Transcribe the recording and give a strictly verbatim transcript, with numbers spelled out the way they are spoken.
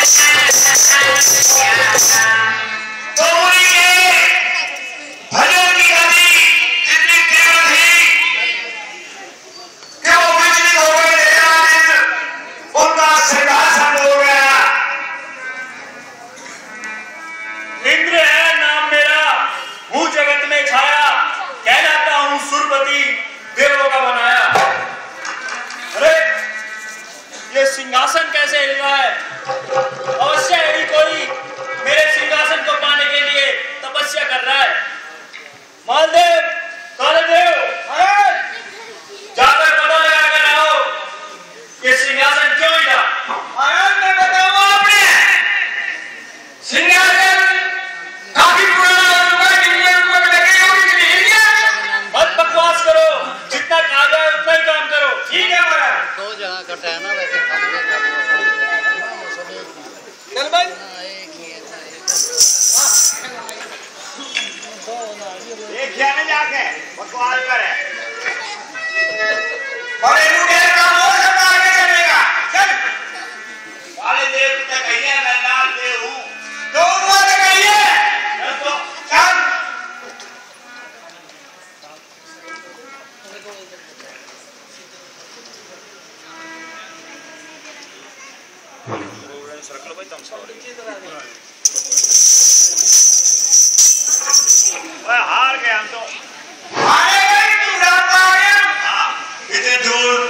सिंहासन कैसे हिल रहा है? अवश्य यदि कोई मेरे सिंहासन को पाने के लिए तपस्या कर रहा है। मालदेव, कालदेव, जाकर पता लगा कर आओ ये सिंहासन क्यों हिला। मैं बताऊं आपने सिंहासन काफी पुराना हो चुका है, जिनके ऊपर लगे हो इसलिए हिल गया। मत बकवास करो, जितना कहा जाए उतना ही काम करो। ठीक है महाराज। दो जगह कटा है ना वैसे चल भाई एक जाने जाके बकवास करे और इनको कह काम और सब आगे चलेगा। चल काले देव तक कहिए मैं लाल देव हूँ तो मत कहिए। चल तो चल हार गए हम तो। हारे गए तू डरता है। इतने दूर